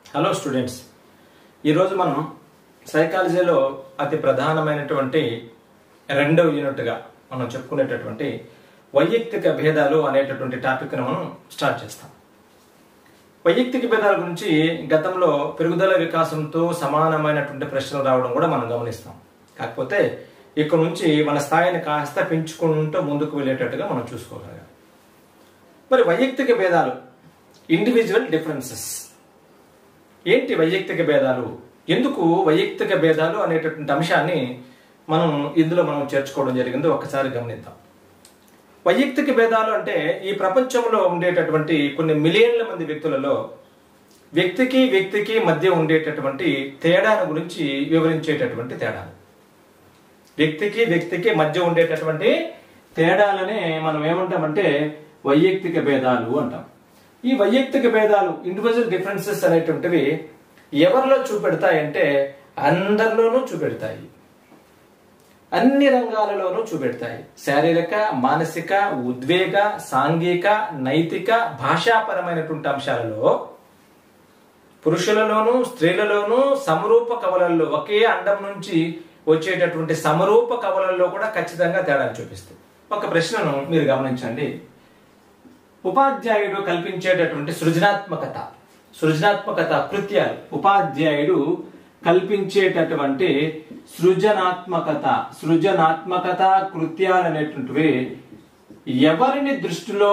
Hello students, ఈరోజు మనం సైకాలజీలో అతి ప్రధానమైనటువంటి రెండవ యూనిట్గా మనం చెప్పుకునేటటువంటి వైయక్తిక భేదాలు అనేటటువంటి టాపిక్ను మనం స్టార్ట్ చేస్తాం. వైయక్తిక భేదాల గురించి గతంలో పెరుగుదల వికాసంతో సమానమైనటువంటి ప్రశ్నలు రావడం కూడా మనం గమనిస్తాం. కాకపోతే ఇక్కడ నుంచి మన స్థాయిని కాస్త పెంచుకుంటూ ముందుకు వెళ్ళేటట్టుగా మనం చూసుకోగలగాలి. మరి వైయక్తిక భేదాలు, ఇండివిజువల్ డిఫరెన్సెస్ ఏంటి? వైయక్తిక భేదాలు ఎందుకు? వైయక్తిక భేదాలు అనేటటువంటి అంశాన్ని ఇందులో మనం చేర్చుకోవడం జరిగింది. ఒక్కసారి గమనిద్దాం. వైయక్తిక భేదాలు అంటే ఈ ప్రపంచంలో ఉండేటటువంటి కొన్ని మిలియన్ల మంది వ్యక్తులలో వ్యక్తికి మధ్య ఉండేటటువంటి తేడాల గురించి వివరించేటటువంటి తేడాలు. వ్యక్తికి మధ్య ఉండేటటువంటి తేడాలనే మనం ఏమంటామంటే వైయక్తిక భేదాలు అంటాం. ఈ వైయక్తిక భేదాలు, ఇండివిజువల్ డిఫరెన్సెస్ అనేటువంటివి ఎవరిలో చూపెడతాయంటే అందరిలోనూ చూపెడతాయి, అన్ని రంగాలలోనూ చూపెడతాయి. శారీరక, మానసిక, ఉద్వేగ, సాంఘిక, నైతిక, భాషాపరమైనటువంటి అంశాలలో పురుషులలోనూ స్త్రీలలోనూ సమరూప కవలల్లో, ఒకే అండం నుంచి వచ్చేటటువంటి సమరూప కవలల్లో కూడా ఖచ్చితంగా తేడాలు చూపిస్తాయి. ఒక ప్రశ్నను మీరు గమనించండి. ఉపాధ్యాయుడు కల్పించేటటువంటి సృజనాత్మకత కృత్యాలు, ఉపాధ్యాయుడు కల్పించేటటువంటి సృజనాత్మకత కృత్యాలు అనేటువంటివి ఎవరిని దృష్టిలో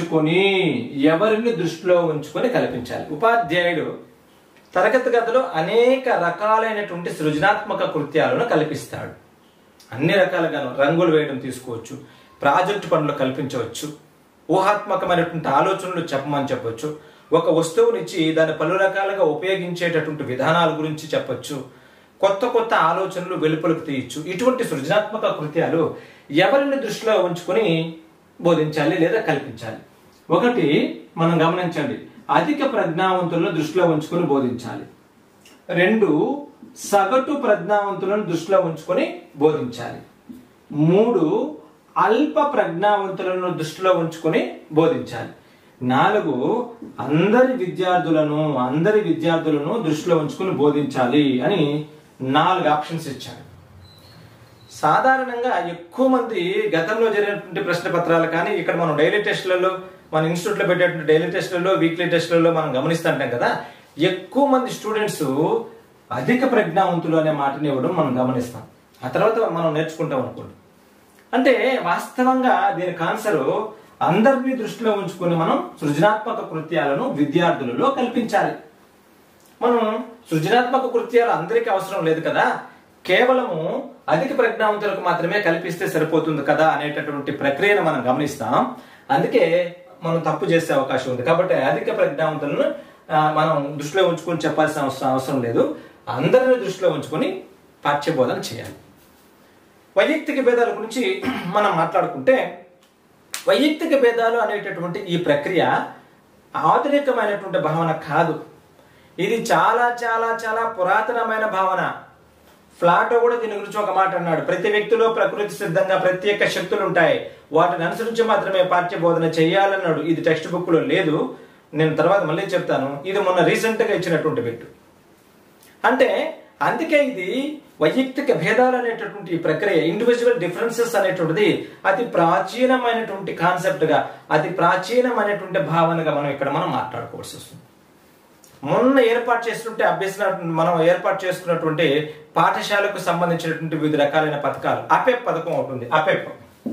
ఉంచుకొని కల్పించాలి. ఉపాధ్యాయుడు తరగతి గదిలో అనేక రకాలైనటువంటి సృజనాత్మక కృత్యాలను కల్పిస్తాడు. అన్ని రకాలుగాను రంగులు వేయడం తీసుకోవచ్చు, ప్రాజెక్టు పనులు కల్పించవచ్చు, ఊహాత్మకమైనటువంటి ఆలోచనలు చెప్పవచ్చు, ఒక వస్తువునిచ్చి దాన్ని పలు రకాలుగా ఉపయోగించేటటువంటి విధానాల గురించి చెప్పొచ్చు, కొత్త ఆలోచనలు వెలుపలకు తీయచ్చు. ఇటువంటి సృజనాత్మక కృత్యాలు ఎవరిని దృష్టిలో ఉంచుకొని బోధించాలి లేదా కల్పించాలి? ఒకటి మనం గమనించండి, అధిక ప్రజ్ఞావంతులను దృష్టిలో ఉంచుకొని బోధించాలి. 2, సగటు ప్రజ్ఞావంతులను దృష్టిలో ఉంచుకొని బోధించాలి. 3, అల్ప ప్రజ్ఞావంతులను దృష్టిలో ఉంచుకొని బోధించాలి. 4, అందరి విద్యార్థులను దృష్టిలో ఉంచుకొని బోధించాలి అని 4 ఆప్షన్స్ ఇచ్చాడు. సాధారణంగా ఎక్కువ మంది గతంలో జరిగినటువంటి ప్రశ్న పత్రాలు కానీ ఇక్కడ మనం డైలీ టెస్టులలో, మన ఇన్స్టిట్యూట్లో పెట్టేటువంటి డైలీ టెస్టులలో, వీక్లీ టెస్టులలో మనం గమనిస్తుంటాం కదా, ఎక్కువ మంది స్టూడెంట్స్ అధిక ప్రజ్ఞావంతులు అనే మాటని ఇవ్వడం మనం గమనిస్తాం. ఆ తర్వాత మనం నేర్చుకుంటాం అనుకోండి. అంటే వాస్తవంగా దీనికి ఆన్సర్ అందరినీ దృష్టిలో ఉంచుకొని మనం సృజనాత్మక కృత్యాలను విద్యార్థులలో కల్పించాలి. మనం సృజనాత్మక కృత్యాలు అందరికీ అవసరం లేదు కదా, కేవలము అధిక ప్రజ్ఞావంతులకు మాత్రమే కల్పిస్తే సరిపోతుంది కదా అనేటటువంటి ప్రక్రియను మనం గమనిస్తాం. అందుకే మనం తప్పు చేసే అవకాశం ఉంది. కాబట్టి అధిక ప్రజ్ఞావంతులను మనం దృష్టిలో ఉంచుకొని చెప్పాల్సిన అవసరం లేదు, అందరినీ దృష్టిలో ఉంచుకొని పాఠ్యబోధన చేయాలి. వైయక్తిక భేదాల గురించి మనం మాట్లాడుకుంటే, వైయక్తిక భేదాలు అనేటటువంటి ఈ ప్రక్రియ ఆధునికమైనటువంటి భావన కాదు. ఇది చాలా చాలా చాలా పురాతనమైన భావన. ప్లాటో కూడా దీని గురించి ఒక మాట అన్నాడు. ప్రతి వ్యక్తిలో ప్రకృతి సిద్ధంగా ప్రత్యేక శక్తులు ఉంటాయి, వాటిని అనుసరించి మాత్రమే పాఠ్య బోధన చేయాలన్నాడు. ఇది టెక్స్ట్ బుక్ లో లేదు, నేను తర్వాత మళ్ళీ చెప్తాను. ఇది మొన్న రీసెంట్ గా ఇచ్చినటువంటి బిట్టు. అంటే అందుకే ఇది వైయక్తిక భేదాలు అనేటటువంటి ఈ ప్రక్రియ, ఇండివిజువల్ డిఫరెన్సెస్ అనేటువంటిది అతి ప్రాచీనమైనటువంటి కాన్సెప్ట్ గా, అతి ప్రాచీనమైనటువంటి భావనగా మనం మాట్లాడుకోవాల్సి వస్తుంది. మొన్న ఏర్పాటు చేసుకున్నటువంటి పాఠశాలకు సంబంధించినటువంటి వివిధ రకాలైన పథకాలు, అపెప్ పథకం ఉంటుంది. APPEP,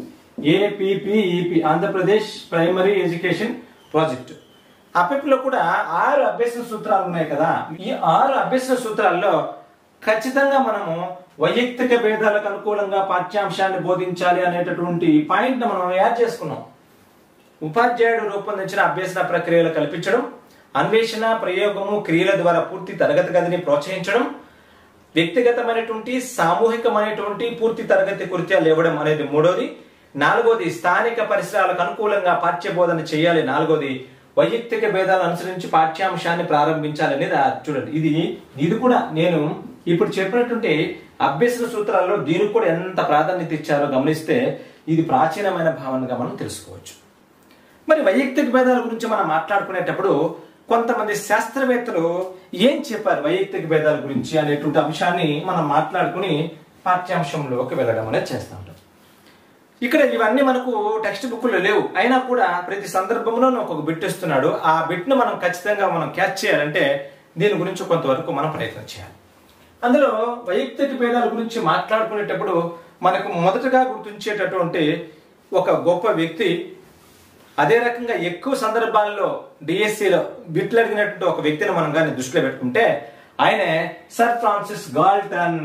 APPEP, Andhra Pradesh primary education project. APPEP లో కూడా 6 అభ్యసన సూత్రాలు ఉన్నాయి కదా. ఈ 6 అభ్యసన సూత్రాల్లో ఖచ్చితంగా మనము వైయక్తిక భేదాలకు అనుకూలంగా పాఠ్యాంశాన్ని బోధించాలి అనేటటువంటి పాయింట్ మనం యాడ్ చేసుకున్నాం. ఉపాధ్యాయుడు రూపొందించిన అభ్యసన ప్రక్రియలు కల్పించడం, అన్వేషణ, ప్రయోగము, క్రియల ద్వారా పూర్తి తరగతి గదిని ప్రోత్సహించడం, వ్యక్తిగతమైనటువంటి సామూహికమైనటువంటి పూర్తి తరగతి కృత్యాలు ఇవ్వడం అనేది 3వది. 4వది స్థానిక పరిసరాలకు అనుకూలంగా పాఠ్యబోధన చేయాలి. 4వది వైయక్తిక భేదాలు అనుసరించి పాఠ్యాంశాన్ని ప్రారంభించాలి అనేది. చూడండి, ఇది కూడా నేను ఇప్పుడు చెప్పినటువంటి అభ్యసన సూత్రాల్లో దీనికి కూడా ఎంత ప్రాధాన్యత ఇచ్చారో గమనిస్తే ఇది ప్రాచీనమైన భావనగా మనం తెలుసుకోవచ్చు. మరి వైయక్తిక భేదాల గురించి మనం మాట్లాడుకునేటప్పుడు కొంతమంది శాస్త్రవేత్తలు ఏం చెప్పారు వైయక్తిక భేదాల గురించి అనేటువంటి అంశాన్ని మనం మాట్లాడుకుని పాఠ్యాంశంలోకి వెళ్ళడం అనేది చేస్తూ ఉంటాం. ఇక్కడ ఇవన్నీ మనకు టెక్స్ట్ బుక్లో లేవు, అయినా కూడా ప్రతి సందర్భంలో ఒక బిట్ ఇస్తున్నాడు. ఆ బిట్ను మనం ఖచ్చితంగా మనం క్యాచ్ చేయాలంటే దీని గురించి కొంతవరకు మనం ప్రయత్నం చేయాలి. అందులో వైయక్తిక భేదాల గురించి మాట్లాడుకునేటప్పుడు మనకు మొదటగా గుర్తించేటటువంటి ఒక గొప్ప వ్యక్తి, అదే రకంగా ఎక్కువ సందర్భాల్లో డిఎస్సిలో బిట్లు అడిగినటువంటి ఒక వ్యక్తిని మనం కానీ దృష్టిలో పెట్టుకుంటే ఆయనే సర్ ఫ్రాన్సిస్ గాల్టన్.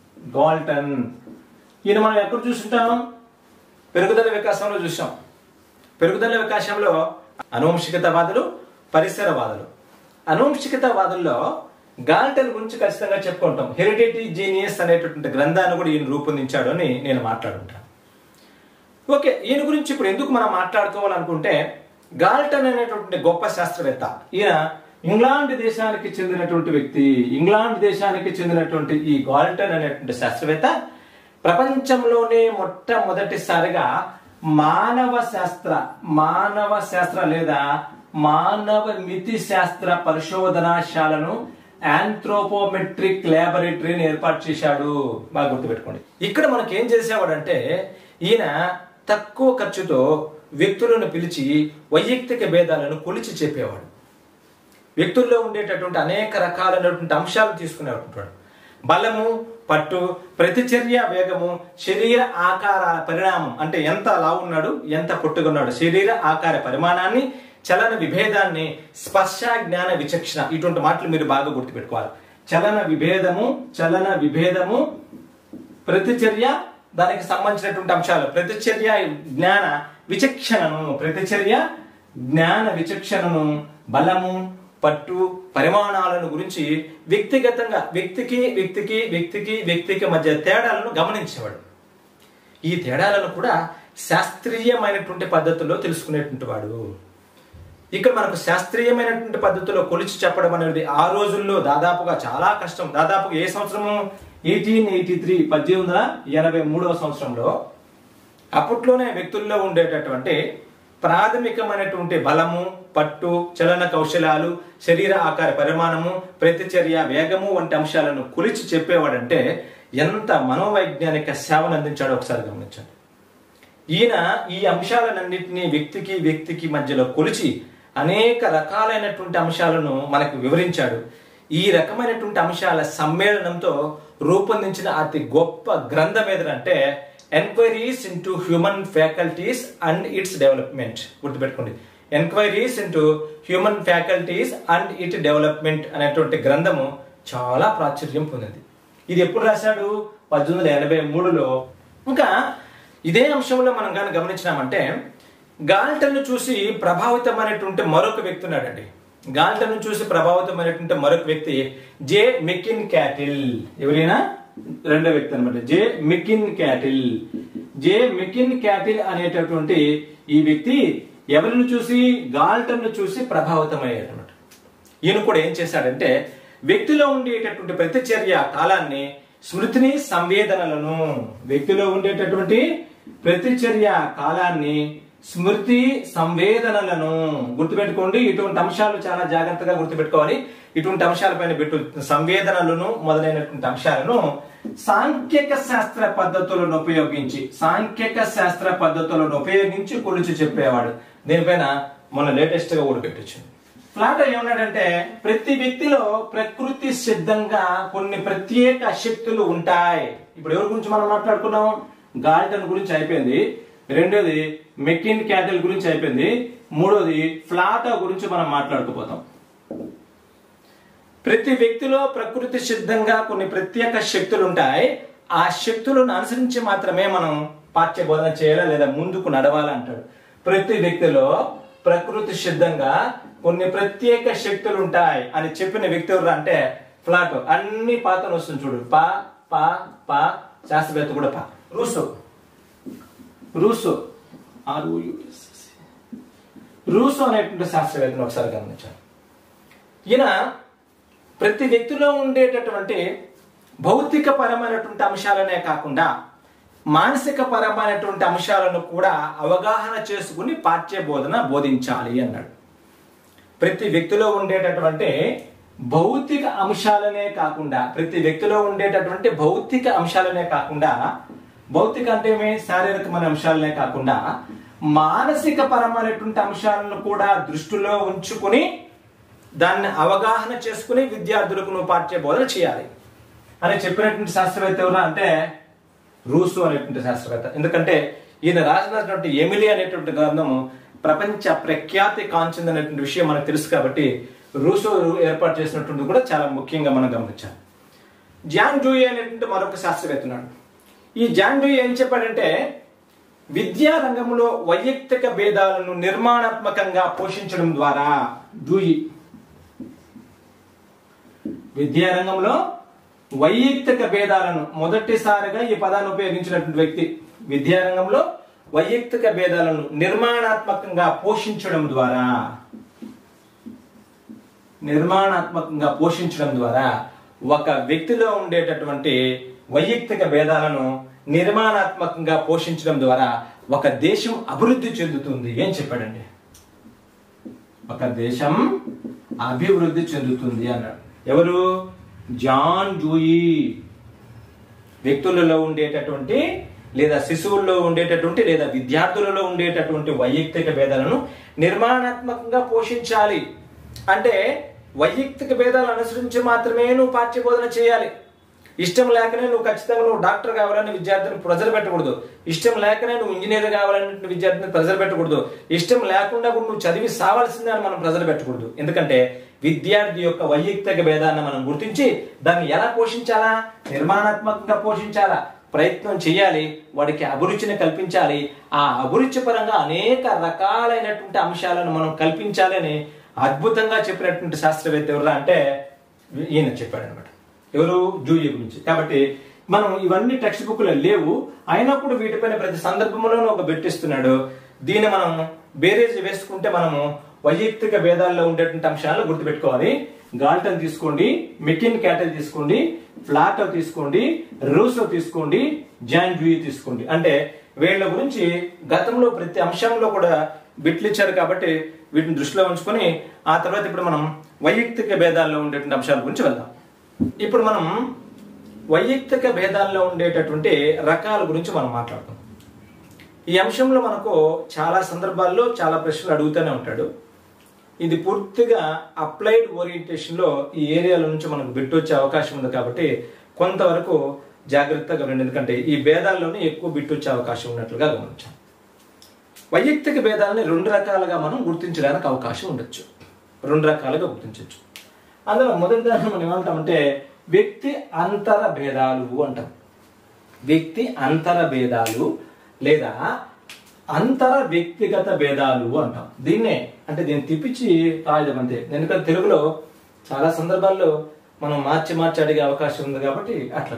ఈయన మనం ఎక్కడ చూస్తుంటాం? పెరుగుదల వికాసంలో చూసాం. పెరుగుదల వికాసంలో అనువంశికతవాదులు, పరిసరవాదులు. అనువంశికతవాదుల్లో గాల్టన్ గురించి ఖచ్చితంగా చెప్పుకుంటాం. హెరిడిటీ జీనియస్ అనేటటువంటి గ్రంథాన్ని కూడా ఈయన రూపొందించాడు అని నేను మాట్లాడుంటాను. ఓకే, ఈయన గురించి ఇప్పుడు ఎందుకు మనం మాట్లాడుకోవాలనుకుంటే, గాల్టన్ అనేటువంటి గొప్ప శాస్త్రవేత్త. ఈయన ఇంగ్లాండ్ దేశానికి చెందినటువంటి వ్యక్తి. ఇంగ్లాండ్ దేశానికి చెందినటువంటి ఈ గాల్టన్ అనేటువంటి శాస్త్రవేత్త ప్రపంచంలోనే మొట్టమొదటిసారిగా మానవ శాస్త్ర లేదా మానవ మితి శాస్త్ర పరిశోధనాశాలను ఆంథ్రోపోమెట్రిక్ ల్యాబొరేటరీని ఏర్పాటు చేశాడు. బాగా గుర్తుపెట్టుకోండి. ఇక్కడ మనకి ఏం చేసేవాడంటే, ఈయన తక్కువ ఖర్చుతో వ్యక్తులను పిలిచి వైయక్తిక భేదాలను కొలిచి చెప్పేవాడు. వ్యక్తుల్లో ఉండేటటువంటి అనేక రకాలైనటువంటి అంశాలు తీసుకునేవాడు. బలము, పట్టు, ప్రతిచర్య వేగము, శరీర ఆకార పరిణామం, అంటే ఎంత లావు ఉన్నాడు, ఎంత పొట్టుగా ఉన్నాడు, శరీర ఆకార పరిమాణాన్ని, చలన విభేదాన్ని, స్పర్శ జ్ఞాన విచక్షణ, ఇటువంటి మాటలు మీరు బాగా గుర్తుపెట్టుకోవాలి. చలన విభేదము, ప్రతిచర్య, దానికి సంబంధించినటువంటి అంశాలు, ప్రతిచర్య జ్ఞాన విచక్షణను, బలము, పట్టు, పరిమాణాలను గురించి వ్యక్తిగతంగా వ్యక్తికి మధ్య తేడాలను గమనించేవాడు. ఈ తేడాలను కూడా శాస్త్రీయమైనటువంటి పద్ధతుల్లో తెలుసుకునేటువంటి వాడు. ఇక్కడ మనకు శాస్త్రీయమైనటువంటి పద్ధతిలో కొలిచి చెప్పడం అనేది ఆ రోజుల్లో దాదాపుగా చాలా కష్టం. దాదాపుగా ఏ సంవత్సరము? 1883, 1883వ సంవత్సరంలో అప్పట్లోనే వ్యక్తుల్లో ఉండేటటువంటి ప్రాథమికమైనటువంటి బలము, పట్టు, చలన కౌశలాలు, శరీర ఆకార పరిమాణము, ప్రతిచర్య వేగము వంటి అంశాలను కొలిచి చెప్పేవాడంటే ఎంత మనోవైజ్ఞానిక సేవను అందించాడో ఒకసారి గమనించండి. ఈయన ఈ అంశాలన్నింటినీ వ్యక్తికి మధ్యలో కొలిచి అనేక రకాలైనటువంటి అంశాలను మనకు వివరించాడు. ఈ రకమైనటువంటి అంశాల సమ్మేళనంతో రూపొందించిన అతి గొప్ప గ్రంథం ఏదంటే enquiries into human faculties and its development. గుర్తుపెట్టుకోండి, enquiries into human faculties and it development అనేటువంటి గ్రంథము చాలా ప్రాచుర్యం పొందింది. ఇది ఎప్పుడు రాశాడు? 1883లో. ఇంకా ఇదే అంశంలో మనం కానీ గమనించినామంటే, గాల్టన్ చూసి ప్రభావితమైనటువంటి మరొక వ్యక్తి ఉన్నాడండి. గాల్టన్ చూసి ప్రభావితమైనటువంటి మరొక వ్యక్తి జే మెకిన్ క్యాటిల్. ఎవరైనా? రెండో వ్యక్తి అనమాట, జే మెకిన్ క్యాటిల్ అనేటటువంటి ఈ వ్యక్తి ఎవరిని చూసి? గాల్టన్ చూసి ప్రభావితమయ్యాడు అనమాట. ఈయన కూడా ఏం చేశాడంటే, వ్యక్తిలో ఉండేటటువంటి ప్రతిచర్య కాలాన్ని, స్మృతిని, సంవేదనలను, వ్యక్తిలో ఉండేటటువంటి ప్రతిచర్య కాలాన్ని, స్మృతి, సంవేదనలను గుర్తుపెట్టుకోండి. ఇటువంటి అంశాలు చాలా జాగ్రత్తగా గుర్తుపెట్టుకోవాలి. ఇటువంటి అంశాలపైన సంవేదనలను మొదలైనటువంటి అంశాలను సాంఖ్యక శాస్త్ర పద్ధతులను ఉపయోగించి కొలిచి చెప్పేవాడు. దీనిపైన మొన్న లేటెస్ట్ గా కూడా పెట్టొచ్చు. ప్లాటో ఏమన్నాడంటే, ప్రతి వ్యక్తిలో ప్రకృతి సిద్ధంగా కొన్ని ప్రత్యేక శక్తులు ఉంటాయి. ఇప్పుడు ఎవరి గురించి మనం మాట్లాడుకున్నాం? గాల్టన్ గురించి అయిపోయింది. రెండోది మెకిన్ క్యాటిల్ గురించి అయిపోయింది. మూడోది ప్లాటో గురించి మనం మాట్లాడుకోపోతాం. ప్రతి వ్యక్తిలో ప్రకృతి సిద్ధంగా కొన్ని ప్రత్యేక శక్తులు ఉంటాయి. ఆ శక్తులను అనుసరించి మాత్రమే మనం పాఠ్య బోధన చేయాలా లేదా ముందుకు నడవాలా అంటాడు. ప్రతి వ్యక్తిలో ప్రకృతి సిద్ధంగా కొన్ని ప్రత్యేక శక్తులు ఉంటాయి అని చెప్పిన వ్యక్తి ఎవరు అంటే ప్లాటో. అన్ని పాతను వస్తుంది చూడు, పా పా పా, శాస్త్రవేత్త కూడా పా. రూసో అనేటువంటి శాస్త్రవేత్తను ఒకసారి గమనించాను. ఈయన ప్రతి వ్యక్తిలో ఉండేటటువంటి భౌతిక పరమైనటువంటి అంశాలనే కాకుండా మానసిక పరమైనటువంటి అంశాలను కూడా అవగాహన చేసుకుని పాఠ్య బోధన బోధించాలి అన్నాడు. ప్రతి వ్యక్తిలో ఉండేటటువంటి భౌతిక అంశాలనే కాకుండా భౌతిక అంటే శారీరకమైన అంశాలనే కాకుండా మానసిక పరమైనటువంటి అంశాలను కూడా దృష్టిలో ఉంచుకుని దాన్ని అవగాహన చేసుకుని విద్యార్థులకు నువ్వు పాఠ్య బోధన చేయాలి అని చెప్పినటువంటి శాస్త్రవేత్త ఎవరు అంటే రూసో అనేటువంటి శాస్త్రవేత్త. ఎందుకంటే ఈయన రాసినటువంటి ఎమిలీ అనేటువంటి గ్రంథము ప్రపంచ ప్రఖ్యాతి కాంచింది అనేటువంటి విషయం మనకు తెలుసు కాబట్టి రూసో ఏర్పాటు చేసినటువంటి కూడా చాలా ముఖ్యంగా మనం గమనించాలి. జాన్ డ్యూయీ అనేటువంటి మరొక శాస్త్రవేత్త ఉన్నాడు. ఈ జాన్ డ్యూయీ ఏం చెప్పాడంటే విద్యా రంగంలో వైయక్తిక భేదాలను నిర్మాణాత్మకంగా పోషించడం ద్వారా విద్యారంగంలో వైయక్తిక భేదాలను మొదటిసారిగా ఈ పదాన్ని ఉపయోగించినటువంటి వ్యక్తి. విద్యారంగంలో వైయక్తిక భేదాలను నిర్మాణాత్మకంగా పోషించడం ద్వారా ఒక వ్యక్తిలో ఉండేటటువంటి వైయక్తిక భేదాలను నిర్మాణాత్మకంగా పోషించడం ద్వారా ఒక దేశం అభివృద్ధి చెందుతుంది అని చెప్పాడండి. ఒక దేశం అభివృద్ధి చెందుతుంది అన్నాడు. ఎవరు? John Dewey. వ్యక్తులలో ఉండేటటువంటి లేదా శిశువుల్లో ఉండేటటువంటి లేదా విద్యార్థులలో ఉండేటటువంటి వైయక్తిక భేదాలను నిర్మాణాత్మకంగా పోషించాలి అంటే వైయక్తిక భేదాలను అనుసరించి మాత్రమే నువ్వు పాఠ్యబోధన చేయాలి. ఇష్టం లేకనే నువ్వు ఖచ్చితంగా నువ్వు డాక్టర్ కావాలని విద్యార్థిని ప్రెజర్ పెట్టకూడదు. ఇష్టం లేకనే నువ్వు ఇంజనీర్ కావాలని విద్యార్థిని ప్రెజర్ పెట్టకూడదు. ఇష్టం లేకుండా కూడా నువ్వు చదివి సావాల్సిందే అని మనం ప్రెజర్ పెట్టకూడదు. ఎందుకంటే విద్యార్థి యొక్క వైయక్తిక భేదాన్ని మనం గుర్తించి దాన్ని ఎలా పోషించాలా? నిర్మాణాత్మకంగా పోషించాలా, ప్రయత్నం చేయాలి, వాడికి అభిరుచిని కల్పించాలి. ఆ అభిరుచి పరంగా అనేక రకాలైనటువంటి అంశాలను మనం కల్పించాలి అని అద్భుతంగా చెప్పినటువంటి శాస్త్రవేత్త ఎవరు అంటే ఈయన చెప్పాడు అనమాట. ఎవరు? డ్యూయీ గురించి. కాబట్టి మనం ఇవన్నీ టెక్స్ట్ బుక్ లో లేవు, అయినప్పుడు వీటిపైన ప్రతి సందర్భంలోనూ ఒక బెట్టిస్తున్నాడు. దీన్ని మనం బేరేజ్ వేసుకుంటే మనము వైయక్తిక భేదాల్లో ఉండేటువంటి అంశాలను గుర్తుపెట్టుకోవాలి. గాల్టన్ తీసుకోండి, మెకిన్ క్యాటల్ తీసుకోండి, ఫ్లాటో తీసుకోండి, రూసో తీసుకోండి, జాన్ డ్యూయీ తీసుకోండి. అంటే వీళ్ళ గురించి గతంలో ప్రతి అంశంలో కూడా బిట్లు ఇచ్చారు కాబట్టి వీటిని దృష్టిలో ఉంచుకొని ఆ తర్వాత ఇప్పుడు మనం వైయక్తిక భేదాల్లో ఉండేటువంటి అంశాల గురించి వెళ్దాం. ఇప్పుడు మనం వైయక్తిక భేదాల్లో ఉండేటటువంటి రకాల గురించి మనం మాట్లాడుతాం. ఈ అంశంలో మనకు చాలా సందర్భాల్లో చాలా ప్రశ్నలు అడుగుతూనే ఉంటాడు. ఇది పూర్తిగా అప్లైడ్ ఓరియంటేషన్ లో ఈ ఏరియాల నుంచి మనకు బిట్ వచ్చే అవకాశం ఉంది కాబట్టి కొంతవరకు జాగ్రత్తగా ఉండండి. ఎందుకంటే ఈ భేదాల్లోనే ఎక్కువ బిట్ వచ్చే అవకాశం ఉన్నట్లుగా గమనించాం. వైయక్తిక భేదాలని రెండు రకాలుగా మనం గుర్తించడానికి అవకాశం ఉండొచ్చు. రెండు రకాలుగా గుర్తించవచ్చు. అందులో మొదటి దాన్ని మనం ఏమంటామంటే వ్యక్తి అంతర భేదాలు అంటాం. వ్యక్తి అంతర భేదాలు లేదా అంతర వ్యక్తిగత భేదాలు అంటాం. దీన్నే అంటే దీన్ని తిప్పించి రాయడం అంతే. ఎందుకంటే తెలుగులో చాలా సందర్భాల్లో మనం మార్చి అడిగే అవకాశం ఉంది కాబట్టి అట్లా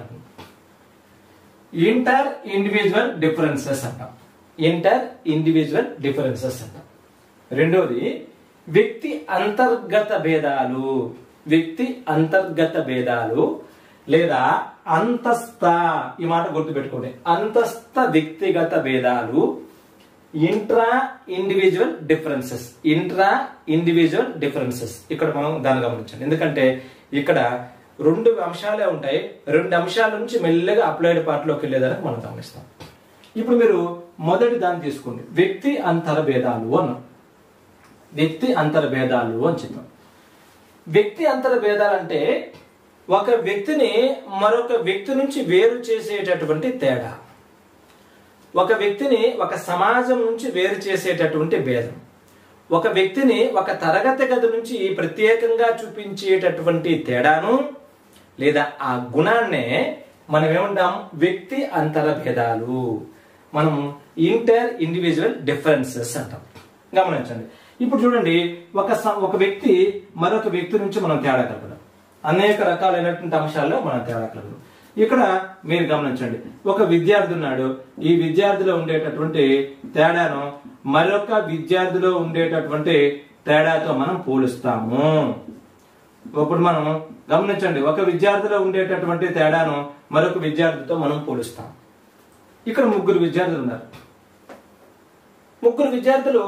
ఇంటర్ ఇండివిజువల్ డిఫరెన్సెస్ అంటాం. ఇంటర్ ఇండివిజువల్ డిఫరెన్సెస్ అంటాం. రెండోది వ్యక్తి అంతర్గత భేదాలు. వ్యక్తి అంతర్గత భేదాలు లేదా అంతస్థ, ఈ మాట గుర్తుపెట్టుకోండి, అంతస్థ వ్యక్తిగత భేదాలు. Intra individual differences. Intra individual differences ఇక్కడ మనం దాన్ని గమనించండి. ఎందుకంటే ఇక్కడ రెండు అంశాలే ఉంటాయి. రెండు అంశాల నుంచి మెల్లగా అప్లైడ్ పార్ట్లోకి వెళ్ళేదానికి మనం గమనిస్తాం. ఇప్పుడు మీరు మొదటి దాన్ని తీసుకోండి, వ్యక్తి అంతర భేదాలు అన్నాం. వ్యక్తి అంతర భేదాలు అని చెప్పాం. వ్యక్తి అంతర భేదాలంటే ఒక వ్యక్తిని మరొక వ్యక్తి నుంచి వేరు చేసేటటువంటి తేడా, ఒక వ్యక్తిని ఒక సమాజం నుంచి వేరు చేసేటటువంటి భేదం, ఒక వ్యక్తిని ఒక తరగతి గది నుంచి ప్రత్యేకంగా చూపించేటటువంటి తేడాను లేదా ఆ గుణాన్నే మనం ఏమంటాం? వ్యక్తి అంతర భేదాలు. మనం ఇంటర్ ఇండివిజువల్ డిఫరెన్సెస్ అంటాం. గమనించండి. ఇప్పుడు చూడండి, ఒక వ్యక్తి మరొక వ్యక్తి నుంచి మనం తేడా కలగడం, అనేక రకాలైనటువంటి అంశాల్లో మనం తేడా కలగడం. ఇక్కడ మీరు గమనించండి, ఒక విద్యార్థి ఉన్నాడు. ఈ విద్యార్థిలో ఉండేటటువంటి తేడాను మరొక విద్యార్థిలో ఉండేటటువంటి తేడాతో మనం పోలుస్తాము. ఇప్పుడు మనం గమనించండి, ఒక విద్యార్థిలో ఉండేటటువంటి తేడాను మరొక విద్యార్థితో మనం పోలుస్తాం. ఇక్కడ ముగ్గురు విద్యార్థులు ఉన్నారు. ముగ్గురు విద్యార్థులు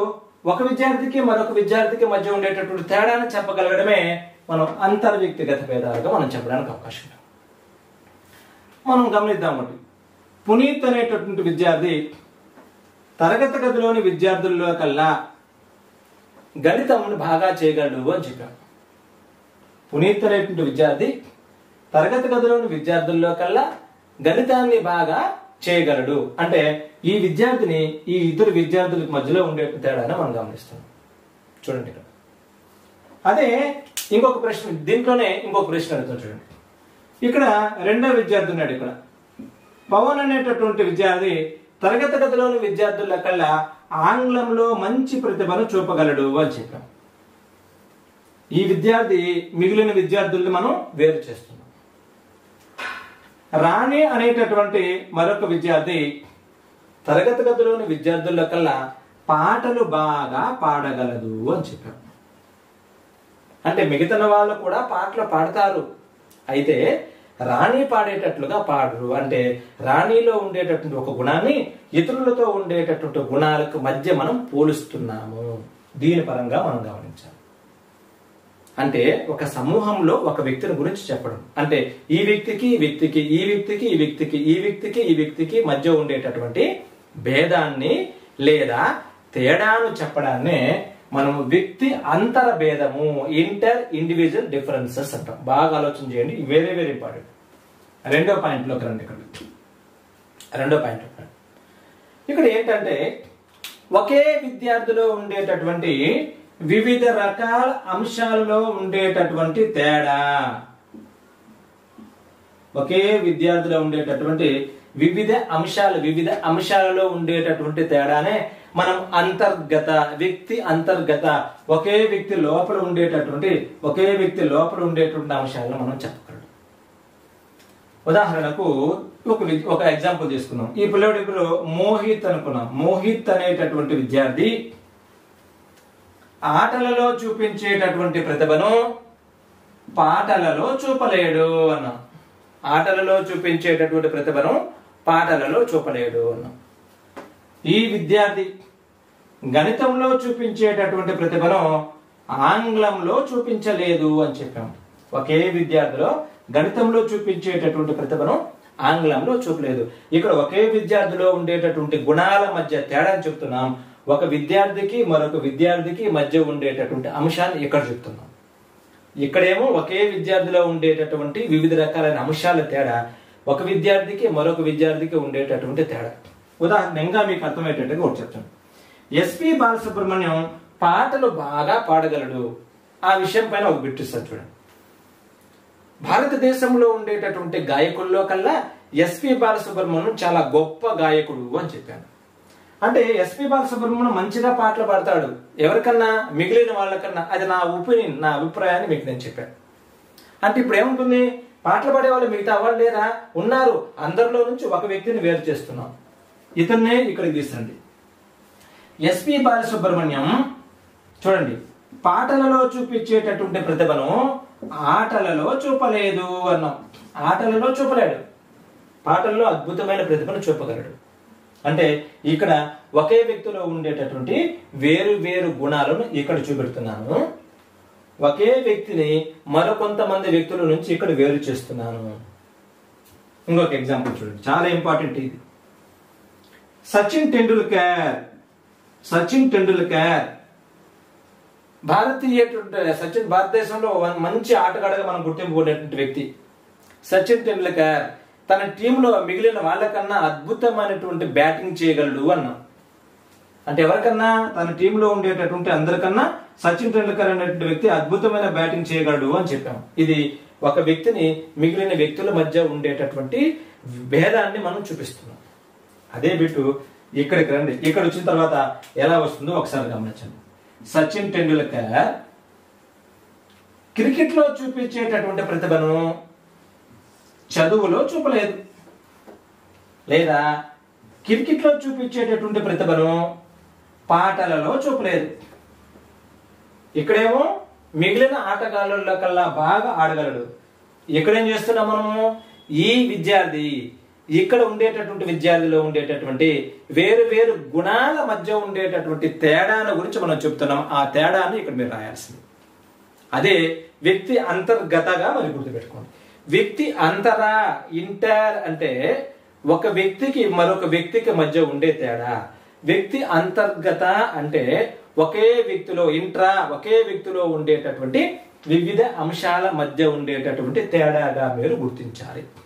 ఒక విద్యార్థికి మరొక విద్యార్థికి మధ్య ఉండేటటువంటి తేడాను చెప్పగలగడమే మనం అంతర్వ్యక్తిగత భేదాలుగా మనం చెప్పడానికి అవకాశం ఉంది. మనం గమనిద్దాం. ఒకటి, పునీత్ అనేటటువంటి విద్యార్థి తరగతి గదిలోని విద్యార్థుల్లో కల్లా గణితమును బాగా చేయగలడు అని చెప్పాం. పునీత్ అనేటువంటి విద్యార్థి తరగతి గదిలోని విద్యార్థుల్లో కల్లా గణితాన్ని బాగా చేయగలడు అంటే ఈ విద్యార్థిని ఈ ఇద్దరు విద్యార్థులకు మధ్యలో ఉండే తేడాను మనం గమనిస్తున్నాం. చూడండి ఇక్కడ. అదే ఇంకొక ప్రశ్న, దీంట్లోనే ఇంకొక ప్రశ్న అడుగుతాం. చూడండి, ఇక్కడ రెండో విద్యార్థి ఉన్నాడు. ఇక్కడ పవన్ అనేటటువంటి విద్యార్థి తరగతి గదిలోని విద్యార్థుల కల్లా ఆంగ్లంలో మంచి ప్రతిభను చూపగలడు అని చెప్పాం. ఈ విద్యార్థి మిగిలిన విద్యార్థుల్ని మనం వేరు చేస్తున్నాం. రాణి అనేటటువంటి మరొక విద్యార్థి తరగతి గదిలోని విద్యార్థుల కల్లా పాటలు బాగా పాడగలదు అని చెప్పాం. అంటే మిగతా వాళ్ళు కూడా పాటలు పాడతారు, అయితే రాణి పాడేటట్లుగా పాడరు. అంటే రాణిలో ఉండేటటువంటి ఒక గుణాన్ని ఇతరులతో ఉండేటటువంటి గుణాలకు మధ్య మనం పోలుస్తున్నాము. దీని పరంగా మనం గమనించాలి. అంటే ఒక సమూహంలో ఒక వ్యక్తిని గురించి చెప్పడం, అంటే ఈ వ్యక్తికి ఈ వ్యక్తికి ఈ వ్యక్తికి ఈ వ్యక్తికి ఈ వ్యక్తికి ఈ వ్యక్తికి మధ్య ఉండేటటువంటి భేదాన్ని లేదా తేడాను చెప్పడాన్నే మనం వ్యక్తి అంతర భేదము, ఇంటర్ ఇండివిజువల్ డిఫరెన్సెస్ అంటాం. బాగా ఆలోచన చేయండి, వెరీ వెరీ ఇంపార్టెంట్. రెండో పాయింట్లోకి రండి. రెండో పాయింట్ ఇక్కడ ఏంటంటే ఒకే విద్యార్థిలో ఉండేటటువంటి వివిధ రకాల అంశాలలో ఉండేటటువంటి తేడా. ఒకే విద్యార్థిలో ఉండేటటువంటి వివిధ అంశాలలో ఉండేటటువంటి తేడానే మనం అంతర్గత, వ్యక్తి అంతర్గత, ఒకే వ్యక్తి లోపల ఉండేటటువంటి అంశాలను మనం చెప్పగలం. ఉదాహరణకు ఒక ఎగ్జాంపుల్ తీసుకున్నాం. ఈ పిల్లవాడు ఇప్పుడు మోహిత్ అనుకున్నాం. మోహిత్ అనేటటువంటి విద్యార్థి ఆటలలో చూపించేటటువంటి ప్రతిభను పాటలలో చూపలేడు అన్నాం. ఆటలలో చూపించేటటువంటి ప్రతిభను పాటలలో చూపలేడు అన్నాం. ఈ విద్యార్థి గణితంలో చూపించేటటువంటి ప్రతిభను ఆంగ్లంలో చూపించలేదు అని చెప్పాం. ఒకే విద్యార్థిలో గణితంలో చూపించేటటువంటి ప్రతిభను ఆంగ్లంలో చూపలేదు. ఇక్కడ ఒకే విద్యార్థిలో ఉండేటటువంటి గుణాల మధ్య తేడా చెప్తున్నాం. ఒక విద్యార్థికి మరొక విద్యార్థికి మధ్య ఉండేటటువంటి అంశాన్ని ఇక్కడ చెప్తున్నాం. ఇక్కడేమో ఒకే విద్యార్థిలో ఉండేటటువంటి వివిధ రకాలైన అంశాల తేడా, ఒక విద్యార్థికి మరొక విద్యార్థికి ఉండేటటువంటి తేడా. ఉదాహరణగా మీకు అర్థమయ్యేటట్టుగా ఒకటి చెప్తాను. ఎస్పి బాలసుబ్రహ్మణ్యం పాటలు బాగా పాడగలడు. ఆ విషయం పైన ఒక బిట్ ఇస్తాను చూడండి. భారతదేశంలో ఉండేటటువంటి గాయకుల్లో కల్లా ఎస్పి బాలసుబ్రహ్మణ్యం చాలా గొప్ప గాయకుడు అని చెప్పాను. అంటే ఎస్పి బాలసుబ్రహ్మణ్యం మంచిగా పాటలు పాడతాడు, ఎవరికన్నా మిగిలిన వాళ్ళకన్నా. అది నా ఒపీనియన్, నా అభిప్రాయాన్ని మీకు నేను చెప్పాను. అంటే ఇప్పుడు ఏముంటుంది, పాటలు పాడేవాళ్ళు మిగతా వాళ్ళు లేరా? ఉన్నారు. అందరిలో నుంచి ఒక వ్యక్తిని వేరు చేస్తున్నాం. ఇతన్నే ఇక్కడికి తీసండి. ఎస్పి బాలసుబ్రహ్మణ్యం చూడండి, పాటలలో చూపించేటటువంటి ప్రతిభను ఆటలలో చూపలేదు అన్నాం. ఆటలలో చూపలేడు, పాటల్లో అద్భుతమైన ప్రతిభను చూపగలడు. అంటే ఇక్కడ ఒకే వ్యక్తిలో ఉండేటటువంటి వేరు వేరు గుణాలను ఇక్కడ చూపెడుతున్నాను. ఒకే వ్యక్తిని మరికొంతమంది వ్యక్తుల నుంచి ఇక్కడ వేరు చేస్తున్నాను. ఇంకొక ఎగ్జాంపుల్ చూడండి, చాలా ఇంపార్టెంట్ ఇది. సచిన్ టెండూల్కర్ భారతదేశంలో మంచి ఆటగాడుగా మనం గుర్తింపు పొందేటువంటి వ్యక్తి సచిన్ టెండూల్కర్. తన టీంలో మిగిలిన వాళ్ళకన్నా అద్భుతమైనటువంటి బ్యాటింగ్ చేయగలడు అన్నాం. అంటే ఎవరికన్నా, తన టీంలో ఉండేటటువంటి అందరికన్నా సచిన్ టెండూల్కర్ అనేటువంటి వ్యక్తి అద్భుతమైన బ్యాటింగ్ చేయగలడు అని చెప్పాం. ఇది ఒక వ్యక్తిని మిగిలిన వ్యక్తుల మధ్య ఉండేటటువంటి భేదాన్ని మనం చూపిస్తున్నాం. అదే బిట్టు ఇక్కడికి రండి. ఇక్కడ వచ్చిన తర్వాత ఎలా వస్తుందో ఒకసారి గమనించండి. సచిన్ టెండూల్కర్ క్రికెట్ లో చూపించేటటువంటి ప్రతిభను చదువులో చూపలేదు, లేదా క్రికెట్ లో చూపించేటటువంటి ప్రతిభను పాటలలో చూపలేదు. ఇక్కడేమో మిగిలిన ఆటగాళ్ళ కల్లా బాగా ఆడగలడు. ఇక్కడేం చేస్తున్నాం మనము, ఈ విద్యార్థి ఇక్కడ ఉండేటటువంటి విద్యార్థిలో ఉండేటటువంటి వేరు వేరు గుణాల మధ్య ఉండేటటువంటి తేడాను గురించి మనం చెప్తున్నాం. ఆ తేడాను ఇక్కడ మీరు రాయాల్సింది. అదే వ్యక్తి అంతర్గతగా మరి గుర్తుపెట్టుకోండి. వ్యక్తి ఇంటర్ అంటే ఒక వ్యక్తికి మరొక వ్యక్తికి మధ్య ఉండే తేడా. వ్యక్తి అంతర్గత అంటే ఒకే వ్యక్తిలో ఒకే వ్యక్తిలో ఉండేటటువంటి వివిధ అంశాల మధ్య ఉండేటటువంటి తేడాగా మీరు గుర్తించాలి.